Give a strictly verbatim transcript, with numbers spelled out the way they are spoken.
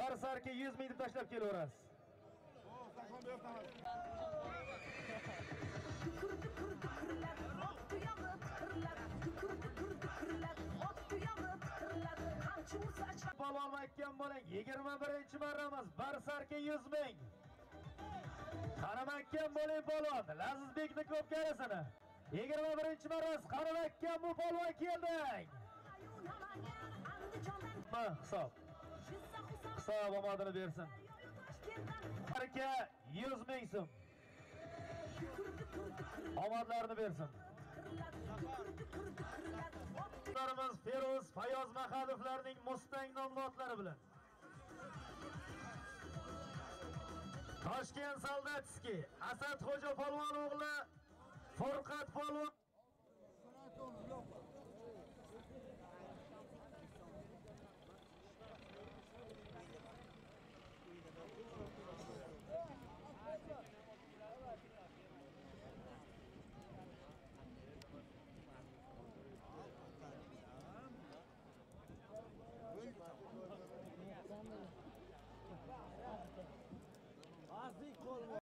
Barsarka yuz ming deb tashlab kelaverasiz. Polvon aytgan bo'ling, yigirma birinchi marramiz Barsarka yuz ming. Qaramakkan bo'ling polvon, Lazizbekni ko'p qarasini. yigirma birinchi marramiz qaramakkan bu polvon keldi. Ma hisob. Hisob omadini bersin. Baraka yuz ming so'm. Omadlarini bersin. Larimiz Feruz Fayoz Mahadovlarning Mustang nomli otlari bilan. Toshkent Soldatskiy Asadxo'ja polvon o'g'li Furqat polvon. Azık olma.